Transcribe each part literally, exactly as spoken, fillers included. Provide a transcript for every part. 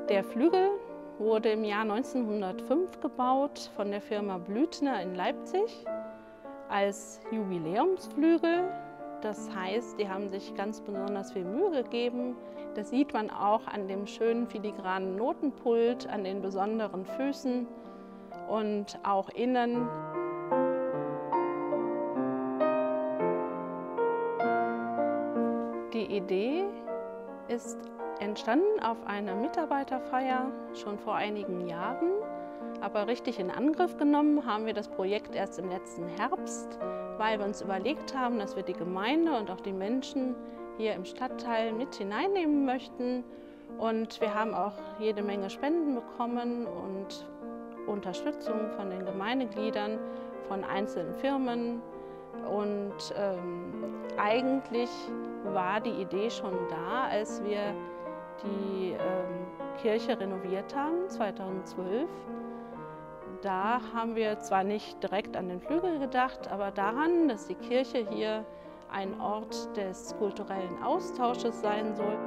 Der Flügel wurde im Jahr neunzehnhundertfünf gebaut von der Firma Blüthner in Leipzig als Jubiläumsflügel. Das heißt, die haben sich ganz besonders viel Mühe gegeben. Das sieht man auch an dem schönen filigranen Notenpult, an den besonderen Füßen und auch innen. Die Idee ist entstanden auf einer Mitarbeiterfeier schon vor einigen Jahren. Aber richtig in Angriff genommen haben wir das Projekt erst im letzten Herbst, weil wir uns überlegt haben, dass wir die Gemeinde und auch die Menschen hier im Stadtteil mit hineinnehmen möchten. Und wir haben auch jede Menge Spenden bekommen und Unterstützung von den Gemeindegliedern, von einzelnen Firmen. Und ähm, eigentlich war die Idee schon da, als wir die ähm, Kirche renoviert haben, zweitausendzwölf. Da haben wir zwar nicht direkt an den Flügel gedacht, aber daran, dass die Kirche hier ein Ort des kulturellen Austausches sein soll.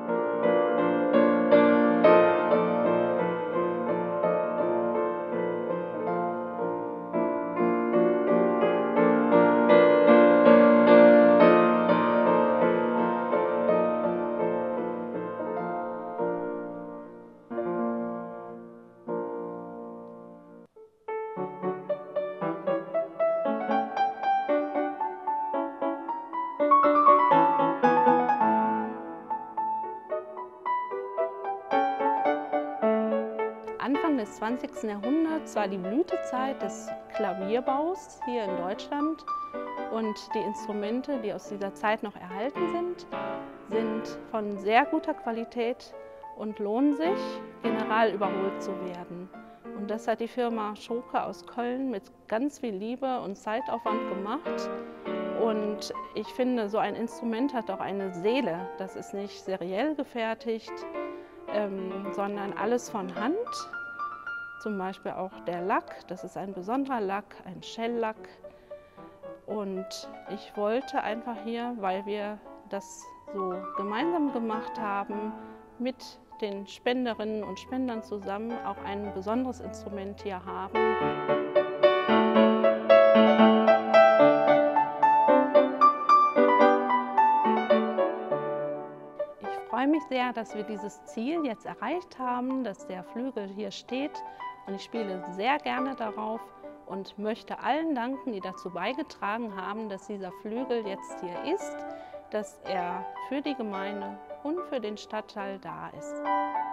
Anfang des zwanzigsten Jahrhunderts war die Blütezeit des Klavierbaus hier in Deutschland und die Instrumente, die aus dieser Zeit noch erhalten sind, sind von sehr guter Qualität und lohnen sich, general überholt zu werden. Und das hat die Firma Schoke aus Köln mit ganz viel Liebe und Zeitaufwand gemacht. Und ich finde, so ein Instrument hat auch eine Seele. Das ist nicht seriell gefertigt, ähm, sondern alles von Hand. Zum Beispiel auch der Lack, das ist ein besonderer Lack, ein Shellack. Und ich wollte einfach hier, weil wir das so gemeinsam gemacht haben, mit den Spenderinnen und Spendern zusammen auch ein besonderes Instrument hier haben. Ich freue mich sehr, dass wir dieses Ziel jetzt erreicht haben, dass der Flügel hier steht. Und ich spiele sehr gerne darauf und möchte allen danken, die dazu beigetragen haben, dass dieser Flügel jetzt hier ist, dass er für die Gemeinde und für den Stadtteil da ist.